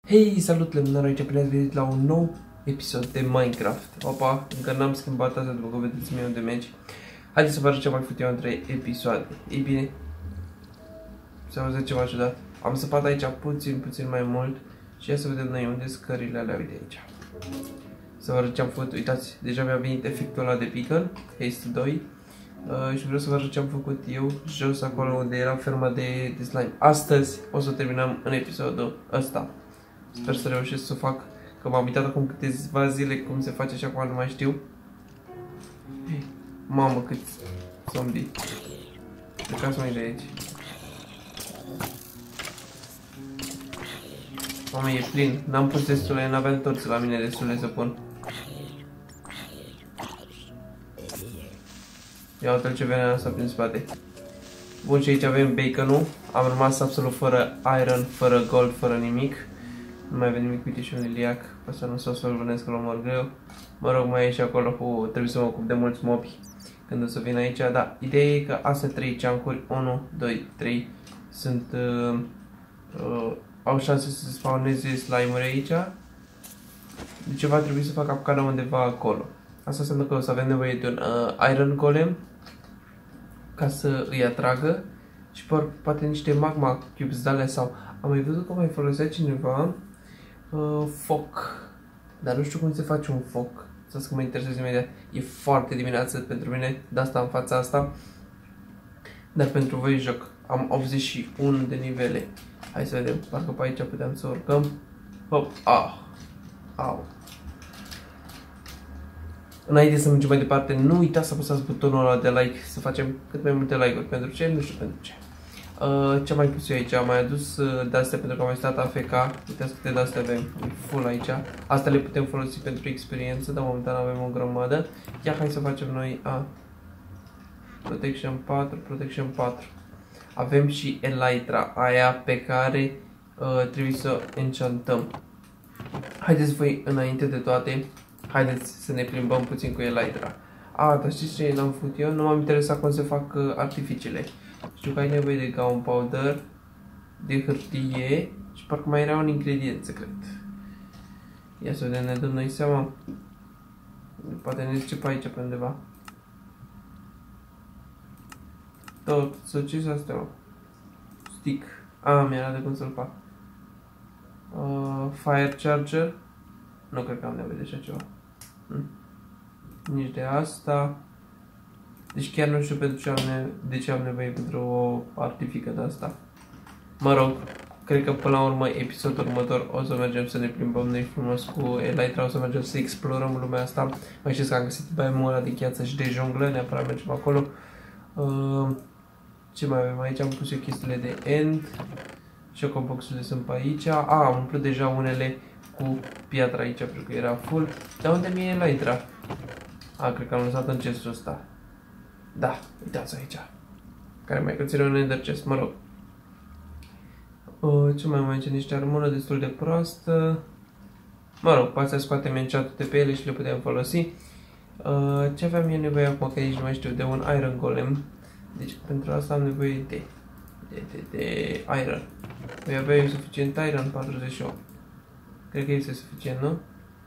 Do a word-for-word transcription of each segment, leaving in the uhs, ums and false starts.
Hei, salut, Lemnar, aici bine ați venit la un nou episod de Minecraft. Opa, încă n-am schimbat asta după că vedeți mie unde mergi. Haideți să vă arăt ce mai făcut eu între episoade. Ei bine, să auziți ceva ciudat. Am săpat aici puțin, puțin mai mult și ia să vedem noi unde scările alea, uite aici. Să vă arăt ce am făcut, uitați, deja mi-a venit efectul ăla de pickle, Haste doi. Uh, și vreau să vă arăt ce am făcut eu jos acolo unde era ferma de, de slime. Astăzi o să terminăm în episodul ăsta. Sper să reușesc să o fac, că m-am uitat acum câteva zile cum se face și acum nu mai știu. Mamă, câți zombie. Plecați mai de aici. Mamă, e plin. N-am pus destule, n-aveam torțe la mine destule să pun. Ia uite-l ce venea asta prin spate. Bun, și aici avem bacon-ul. Am rămas absolut fără iron, fără gold, fără nimic. Nu mai avem nimic, uite și un liliac. Asta nu s-o să-l vânesc, că l mor greu. Mă rog, mai e și acolo cu... trebuie să mă ocup de mulți mobi când o să vin aici. Da, ideea e că astea trei chunk-uri, unu, doi, trei, sunt... Uh, uh, au șanse să se spawneze slime-uri aici. Deci va trebui să fac capcana undeva acolo. Asta înseamnă că o să avem nevoie de un uh, iron golem ca să îi atragă. Și poate niște magma cubes de alea sau... Am mai văzut că mai folosea cineva uh, foc. Dar nu știu cum se face un foc. Să că mă interesează imediat. E foarte dimineață pentru mine. De asta în fața asta. Dar pentru voi joc. Am optzeci și unu de nivele. Hai să vedem. Parcă pe aici puteam să urcăm. Hop. Ah. Au. Înainte să mergem mai departe, nu uitați să apăsați butonul ăla de like. Să facem cât mai multe like-uri. Pentru ce? Nu știu pentru ce. Uh, ce am mai pus eu aici? Am mai adus uh, de-astea pentru că am mai stat A F K. Uitați câte de-astea avem. E full aici. Astea le putem folosi pentru experiență, dar momentan avem o grămadă. Ia hai să facem noi a Protection patru, Protection patru. Avem și Elytra, aia pe care uh, trebuie să enchantăm. Haideți voi, înainte de toate, haideți să ne plimbăm puțin cu Elytra. A, dar știți ce n-am făcut eu? Nu m-am interesat cum se fac uh, artificiile. Știu că ai nevoie de gunpowder, de hârtie și parcă mai era un ingredient secret. Ia să vedem, ne dăm noi seama. Poate ne zice pe aici pe undeva. Tot, să ce să astea, mă? Stick. A, mi-era de cum să-l fac. Uh, fire charger. Nu cred că am nevoie de așa ceva. Hm? Nici de asta. Deci chiar nu știu pentru ce am de ce am nevoie pentru o artifică de asta. Mă rog, cred că până la urmă, episodul următor, o să mergem să ne plimbăm noi frumos cu Elytra, o să mergem să explorăm lumea asta. Mai știți că am găsit biomul ăla de gheață și de junglă, neapărat mergem acolo. Uh, ce mai avem aici? Am pus eu chestiile de end. Chocobox-urile sunt pe aici. A, am umplut deja unele cu piatra aici, pentru că era full. Dar unde mi-e Elytra? A, cred că am lăsat în chestul ăsta. Da, uitați aici. Care mai conține un ender chest, mă rog. Uh, ce mai mai ce niște armură destul de proastă. Mă rog, poate să scoatem enchant-ul pe ele și le putem folosi. Uh, ce aveam eu nevoie acum, că nici nu mai știu, de un iron golem. Deci pentru asta am nevoie de, de, de, de iron. Voi avea eu suficient iron, patruzeci și opt. Cred că este suficient, nu?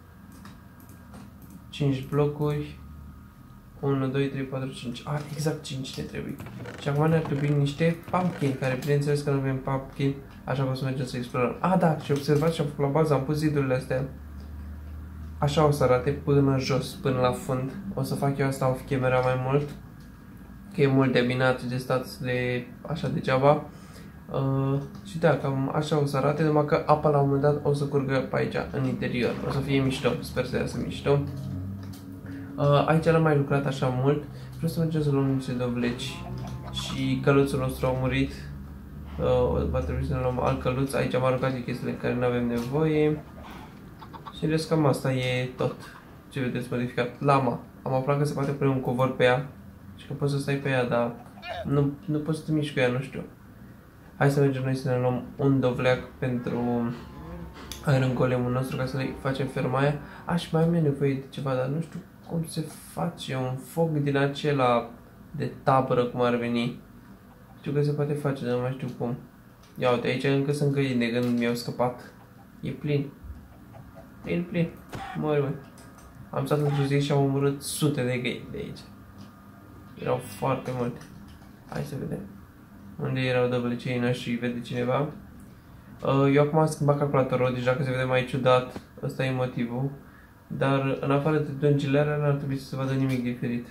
cinci blocuri. unu, doi, trei, patru, cinci. Ah, exact cinci ne trebuie. Și acum ne-ar trebui niște pumpkin, care bineînțeles că nu avem pumpkin, așa că o să mergem să explorăm. Ah, da, și observați ce am făcut la bază, am pus zidurile astea. Așa o să arate până jos, până la fund. O să fac eu asta off camera mai mult, că e mult de minat de stat de așa degeaba. Uh, și da, cam așa o să arate, numai că apa la un moment dat o să curgă pe aici, în interior. O să fie mișto, sper să iasă mișto. Uh, aici l-am mai lucrat așa mult. Vreau să mergem să luăm niște dovleci. Și căluțul nostru a murit. uh, Va trebui să ne luăm alt căluț. Aici am aruncat de chestiile care nu avem nevoie. Și în rest cam asta e tot ce vedeți modificat. Lama, am aflat că se poate pune un covor pe ea și că poți să stai pe ea, dar nu, nu poți să te miști cu ea, nu știu. Hai să mergem noi să ne luăm un dovleac pentru iron golemul nostru, ca să-i facem ferma aia. Aș mai am nevoie de ceva, dar nu știu cum se face un foc din acela de tabără, cum ar veni. Știu că se poate face, dar nu mai știu cum. Ia uite, aici încă sunt găini de când mi-au scăpat. E plin. Plin, plin. Mori, măi. Am stat într-o zi și am omorât sute de găini de aici. Erau foarte multe. Hai să vedem. Unde erau dăbălicei noștri, vede cineva? Eu acum am schimbat calculatorul, deci dacă se vede mai ciudat, ăsta e motivul. Dar în afară de dungilarea n-ar trebui să se vadă nimic diferit.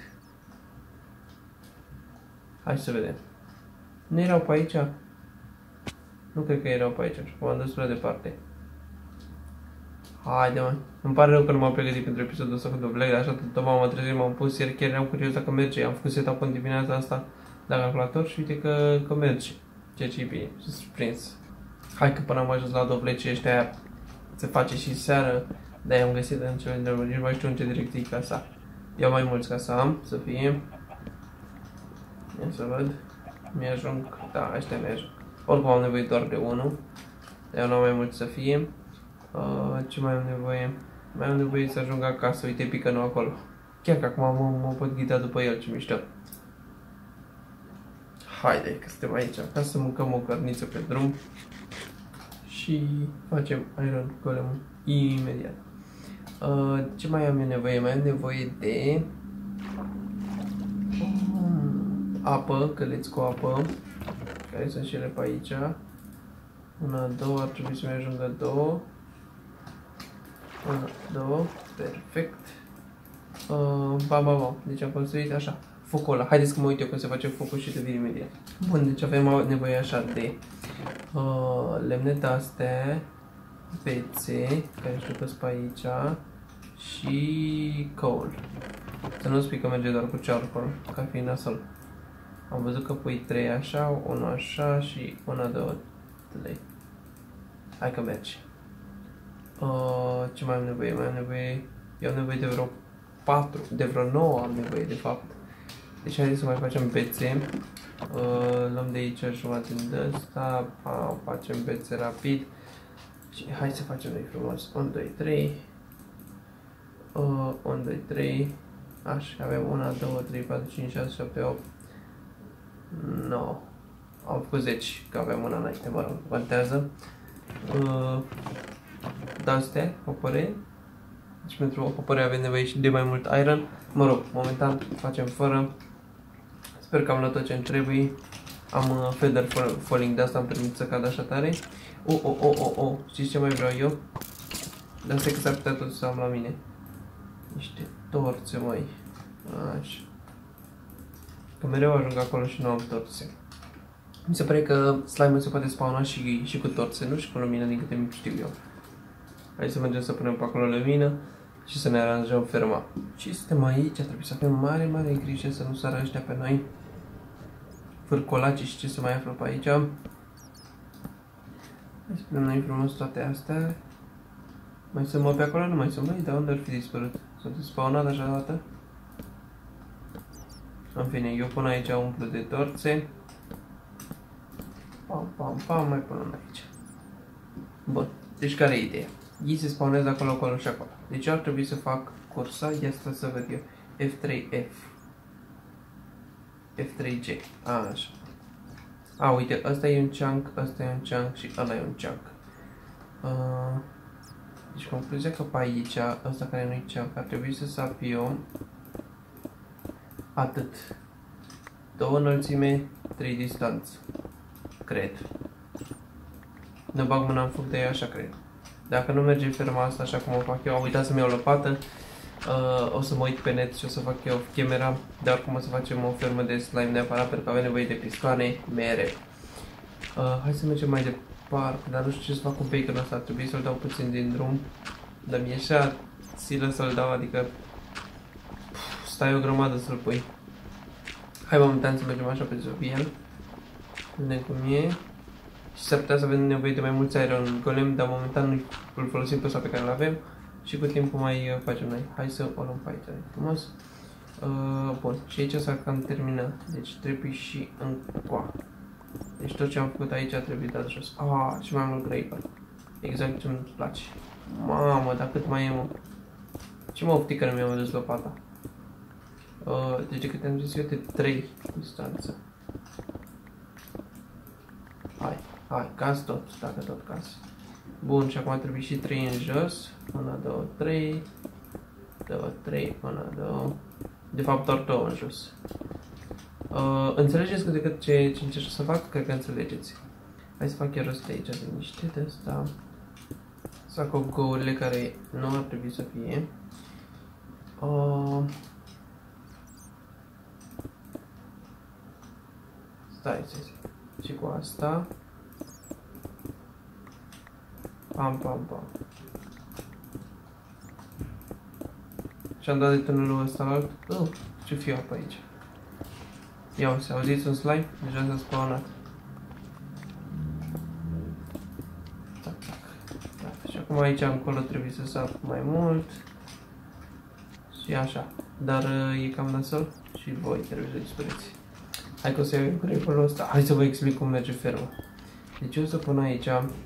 Hai să vedem. Nu erau pe aici? Nu cred că erau pe aici, și m-am dus prea departe. Haide, mă. Îmi pare rău că nu m-am pregătit pentru episodul ăsta cu dubleg, dar așa tot m-am trezit, m-am pus ieri, chiar eram curios dacă merge. Am făcut setup în dimineața asta la calculator și uite că, că merge. Ceea ce e bine, sunt surprins. Hai că până am ajuns la dovlecii ăștia se face și seară, de-aia am găsit în cele de urmă, nici mai știu în ce direcție e casa. Iau mai mulți ca să am, să fie. Ia să văd. Mi-ajung, da, ăștia mi-ajung. Oricum am nevoie doar de unul, de-aia nu am mai mult să fie. Uh, ce mai am nevoie? Mai am nevoie să ajung acasă, uite pică nu acolo. Chiar că acum mă, mă pot ghida după el, ce mișto. Haide, că suntem aici, ca să mâncăm o cărniță pe drum. Și facem Iron Golem imediat. Uh, ce mai am eu nevoie? Mai am nevoie de um, apă, căleți cu apă, care sunt și ele pe aici. Una, două, ar trebui să mi ajungă două. Una, două, perfect. Uh, ba, ba, ba, deci am construit așa, focul ăla. Haideți că mă uit eu cum se face focul și revin imediat. Bun, deci avem nevoie așa de uh, lemne de-astea, bețe, care știu că sunt pe aici, și coal. Să nu spui că merge doar cu charcoal, ca fi nasol. Am văzut că pui trei așa, unul așa și una, două, trei. Hai că merge. Uh, ce mai am nevoie? Mai am nevoie... Eu am nevoie de vreo patru, de vreo nouă am nevoie de fapt. Deci haideți să mai facem bețe. Uh, luăm de aici jumătate din ăsta, facem bețe rapid. Și hai să facem noi frumos. unu, doi, trei. Uh, unu, doi, trei. Așa, avem unu, doi, trei, patru, cinci, șase, șapte, opt, nouă. Am făcut zece, că aveam una înainte, mă rog, contează. Uh, de-astea, opere. Deci pentru opere avem nevoie și de mai mult iron. Mă rog, momentan facem fără. Sper că am luat tot ce-mi trebuie. Am uh, feather falling, de asta îmi permit să cad așa tare. O, o, o, o, o, știți ce mai vreau eu? De asta că s-ar putea tot să am la mine. Niște torțe, măi. Așa. Că mereu ajung acolo și nu am torțe. Mi se pare că slime-ul se poate spawna și, și cu torțe, nu și cu lumină, din câte mi știu eu. Hai să mergem să punem pe acolo lumină și să ne aranjăm ferma. Și suntem aici, trebuie să avem mare, mare grijă să nu sară ăștia pe noi. Vârcolaci și ce se mai află pe aici. Hai să punem noi frumos toate astea. Mai sunt mă pe acolo? Nu mai sunt, băi, dar unde ar fi dispărut? S-a despawnat așa dată? În fine, eu pun aici umplu de torțe. Pam, pam, pam, mai punem aici. Bun, deci care e ideea? Ei se spawnează acolo, acolo și acolo. Deci ar trebui să fac cursa, ia asta să văd eu. F trei F. F trei G. A, așa. A, uite, ăsta e un chunk, ăsta e un chunk și ăla e un chunk. Uh, deci concluzia că pe aici, ăsta care nu-i chunk, ar trebui să sap eu atât. Două înălțime, trei distanță. Cred. Nu bag mâna în foc de ea, așa cred. Dacă nu merge ferma asta așa cum o fac eu, am uitat să-mi iau lopată. Uh, o să mă uit pe net și o să fac eu camera, dar cum o să facem o fermă de slime neapărat, pentru că avem nevoie de pistoane mereu. Uh, hai să mergem mai departe, dar nu știu ce să fac cu baconul ăsta, trebuie să-l dau puțin din drum. Dar mi-e așa silă să-l dau, adică puf, stai o grămadă să-l pui. Hai momentan să mergem așa pe Zoviel. Vedem cum e. Și s-ar putea să avem nevoie de mai mulți Iron Golem, dar momentan îl folosim pe ăsta pe care îl avem. Și cu timpul mai facem noi. Hai să o luăm pe aici, frumos. Uh, bun, și aici s-a cam terminat. Deci trebuie și încoa. Deci tot ce am făcut aici trebuie dat jos. Ah, și mai mult creeper. Exact ce-mi place. Mamă, dar cât mai e, mă. Ce mă optică nu mi-am adus lopata. Uh, deci de câte am zis eu, de trei distanță. Hai, hai, caz tot, dacă tot caz. Bun, și acum trebuie și trei în jos. unu, doi, trei. doi, trei, unu, doi. De fapt, doar două în jos. Uh, înțelegeți cât de cât ce, ce încerc să fac? Cred că înțelegeți. Hai să fac chiar rost aici de niște de asta. Să fac gourile care nu ar trebui să fie. Uh, stai, stai, stai. Și cu asta. Pam, pam, pam. Și am dat de tunelul ăsta la alt. Oh, ce fiu apă aici. Ia o să auziți un slime? Deja s-a spawnat. Tac, tac. Da. Și acum aici încolo trebuie să sar mai mult. Și așa. Dar e cam nasol și voi trebuie să dispăreți. Hai că o să iau cu creepul ăsta. Hai să vă explic cum merge ferma. Deci eu o să pun aici.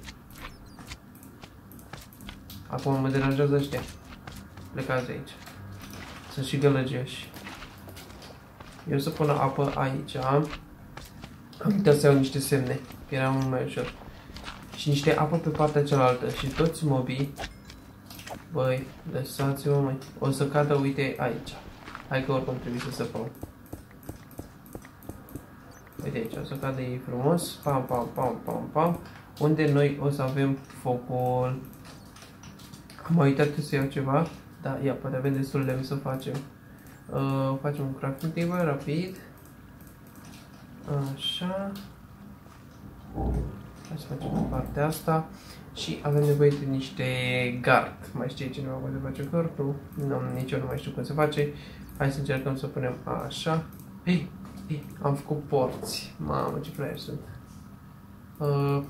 Acum mă deranjează ăștia. Plecați aici. Sunt și gălăgioși. Eu o să pun apă aici. Am uitat să iau niște semne, că era mult mai ușor. Și niște apă pe partea cealaltă. Și toți mobii, băi, lăsați-mă mai. O să cadă, uite, aici. Hai că oricum trebuie să săpăm. Uite aici, o să cadă ei frumos. Pam, pam, pam, pam, pam. Unde noi o să avem focul. Am uitat să iau ceva. Da, ia, poate avem destul lemn să facem. Uh, facem un crafting table rapid. Așa. Hai să facem partea asta. Și avem nevoie de niște gard. Mai știe cineva cum se face gardul? Nu, nici eu nu mai știu cum se face. Hai să încercăm să punem așa. Ei, ei, am făcut porți. Mamă, ce prea sunt. Uh,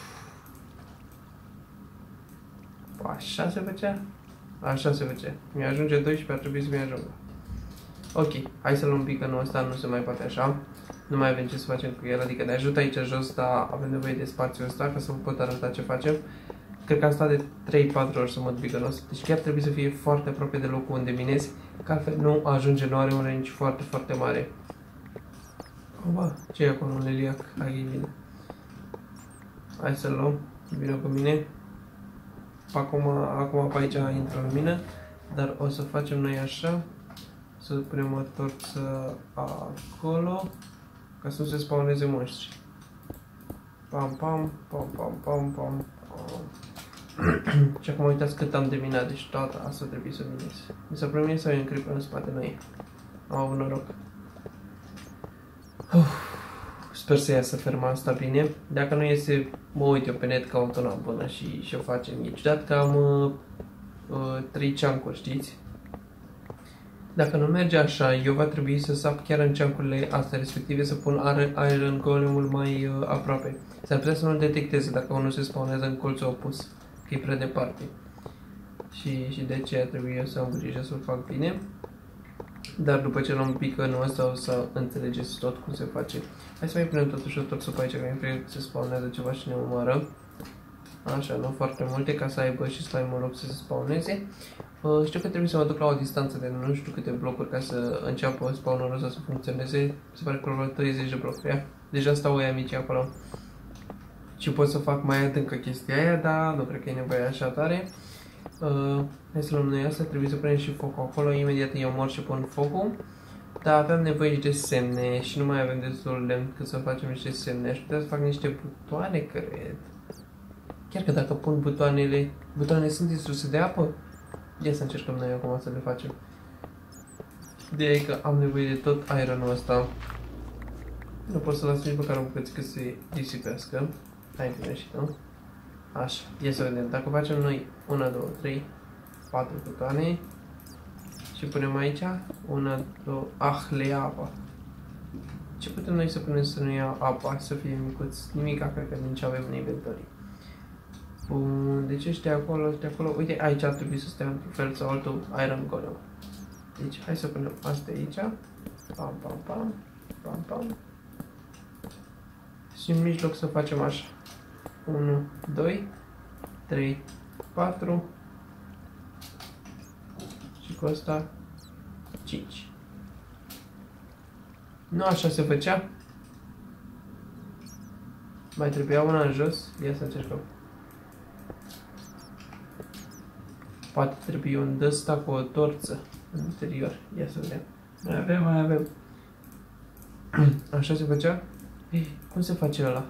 așa se făcea? Așa se făcea. Mi-ajunge doisprezece, ar trebui să mi-ajungă. Ok, hai să luăm picănul ăsta, nu se mai poate așa. Nu mai avem ce să facem cu el, adică ne ajută aici jos, dar avem nevoie de spațiul ăsta ca să vă pot arăta ce facem. Cred că am stat de trei patru ori să mă picănul ăsta, deci chiar trebuie să fie foarte aproape de locul unde minezi, că altfel nu ajunge, nu are un range foarte, foarte mare. Oba, ce e acolo, un liliac? Hai, bine. Hai să-l luăm, vină cu mine. Acum, acum pe aici intră lumină, dar o să facem noi așa. Să punem o torță acolo, ca să nu se spawneze monștri. Pam, pam, pam, pam, pam, pam, pam. Și acum uitați cât am de minat, deci toată asta trebuie să minez. Mi s-a primit să avem creeper în spate noi. Am avut noroc. Uf, sper să iasă ferma asta bine. Dacă nu iese, mă uit eu pe net, caut una bună și, și o facem. E ciudat că am uh, uh, trei chunk-uri, știți? Dacă nu merge așa, eu va trebui să sap chiar în chunk-urile astea respective, să pun Iron Golem-ul mai uh, aproape. S-ar putea să nu-l detecteze dacă unul se spawnează în colțul opus, că e prea departe. Și, și de aceea trebuie eu să am grijă să-l fac bine. Dar după ce l-am picănul ăsta o să înțelegeți tot cum se face. Hai să mai punem totuși o torță pe aici, că mi cred că se spawnează ceva și ne omoară. Așa, nu foarte multe, ca să aibă și slime-ul loc să se spawneze. Uh, știu că trebuie să mă duc la o distanță de nu știu câte blocuri ca să înceapă spawnul ăsta să funcționeze. Se pare că la treizeci de blocuri. Ia. Deja stau oia mici acolo. Și pot să fac mai adâncă chestia aia, dar nu cred că e nevoie așa tare. Uh, hai să luăm noi asta, trebuie să punem și focul acolo. Imediat eu mor și pun focul. Dar aveam nevoie de semne și nu mai avem destul lemn cât să facem niște semne. Aș putea să fac niște butoane, cred. Chiar că dacă pun butoanele, butoanele sunt distruse de apă. Ia să încercăm noi acum să le facem. Ideea e că am nevoie de tot ironul ăsta. Nu pot să las nici măcar un bucățică să se disipească. Hai, bine și nu? Așa, ia să vedem. Dacă facem noi unu, doi, trei, patru butoane și punem aici unu, doi, ah, le ia apa. Ce putem noi să punem să nu ia apa, să fie micuț? Nimica, cred că nici avem în inventory. Bun, deci ăștia acolo, ăștia acolo, uite, aici ar trebui să stea într-un fel sau altul Iron Golem. Deci, hai să punem asta aici. Pam, pam, pam, pam, pam. Și în mijloc să facem așa. unu, doi, trei, patru. Și cu asta cinci. Nu așa se făcea? Mai trebuia una în jos? Ia să încercăm. Poate trebuie un ăsta cu o torță în interior. Ia să vedem. Mai avem, mai avem. Așa se făcea? Ei, cum se face ăla?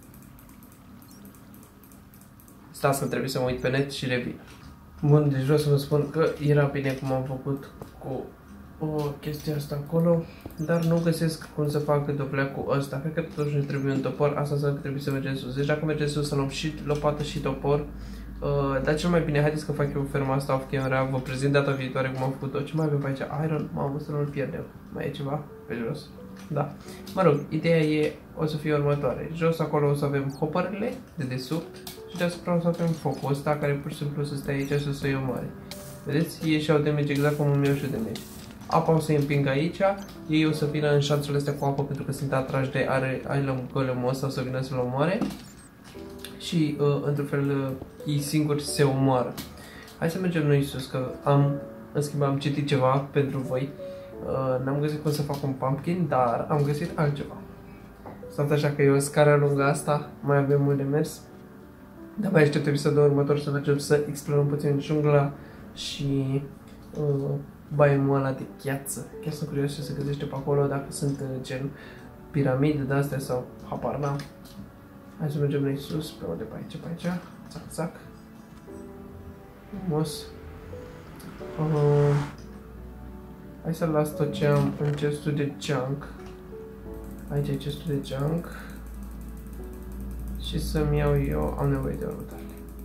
Stați că trebuie să mă uit pe net și revin. Bun, deci vreau să vă spun că era bine cum am făcut cu o chestie asta acolo, dar nu găsesc cum să fac dublea cu ăsta. Cred că totuși ne trebuie un topor, asta înseamnă că trebuie să mergem sus. Deci dacă mergem sus să luăm și lopată și topor, uh, dar cel mai bine, haideți că fac eu ferma asta off camera, vă prezint data viitoare cum am făcut-o. Ce mai avem pe aici? Iron, mamă, să nu-l pierdem. Mai e ceva pe jos? Da. Mă rog, ideea e, o să fie următoare. Jos acolo o să avem hopperele de desubt și deasupra o să avem focul ăsta care pur și simplu să stea aici și să-i omoare. Vedeți? Ei și-au damage exact cum îmi iau și damage. Apa o să-i împing aici, ei o să vină în șanțurile astea cu apă pentru că sunt atrași de are Island Golem-ul ăsta, o să vină să-l omoare. Și, uh, într-un fel, uh, ei singuri se omoară. Hai să mergem noi sus, că am, în schimb, am citit ceva pentru voi. Uh, N-am găsit cum să fac un pumpkin, dar am găsit altceva. Stați așa că e o scară lungă asta, mai avem mult de mers. Dar mai aștept episodul următor să mergem să explorăm puțin jungla și uh, biomul ăla de gheață. Chiar sunt curios ce se găsește pe acolo, dacă sunt uh, gen piramide de astea sau habar n-am. Hai să mergem noi sus, pe unde, pe aici, pe aici, țac, țac. Frumos. Uh, Hai să las tot ce am în chestul de junk. Aici e chestul de junk. Și să-mi iau eu, am nevoie de următoare.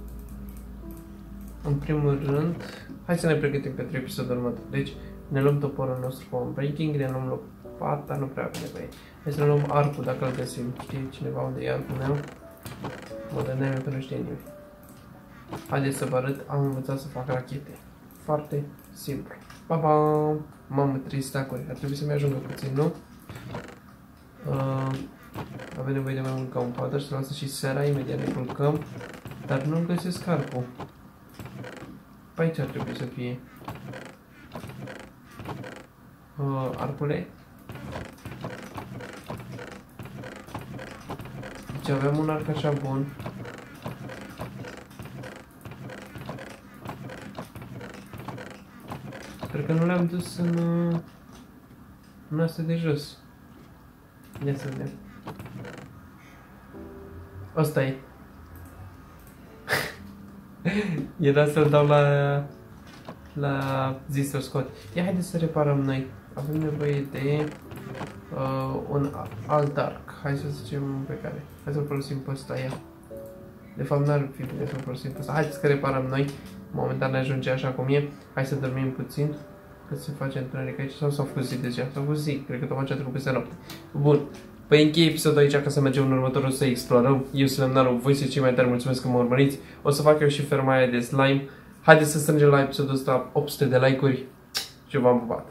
În primul rând, hai să ne pregătim pentru episodul următor. Deci, ne luăm toporul nostru cu unbreaking, ne luăm lopata, nu prea avem nevoie. Hai să ne luăm arcul dacă îl găsim. Știe cineva unde e arcul meu? Mă dă neamă că nu știe nimeni. Haideți să vă arăt, am învățat să fac rachete. Foarte simplu. Pa, pa! Mamă, trei stack-uri. Ar trebui să-mi ajungă puțin, nu? Uh, avem nevoie de mai mult gunpowder, să lasă și seara, imediat ne culcăm. Dar nu găsesc arcul. Pe aici ar trebui să fie. Uh, arcule. Deci avem un arc așa bun. Sper că nu le-am dus în, în astea de jos. Ia să vedem. Asta e. Era să-l dau la, la zi să-l scot. Ia haideți să reparăm noi. Avem nevoie de uh, un alt arc. Hai să zicem pe care. Hai să-l folosim pe ăsta, ia. De fapt n-ar fi bine să-l folosim pe ăsta. Haideți că reparăm noi. Momentan ne ajunge așa cum e. Hai să dormim puțin. Cât se face întuneric aici. Sau s-au făcut zi deja? S-au făcut zi. Cred că tocmai ce a trecut peste noapte. Bun. Păi închei episodul aici ca să mergem în următorul să explorăm. Eu sunt Lemnarul, voi sunteți cei mai tare, mulțumesc că mă urmăriți. O să fac eu și ferma aia de slime. Haideți să strângem la episodul ăsta opt sute de like-uri și v-am pupat.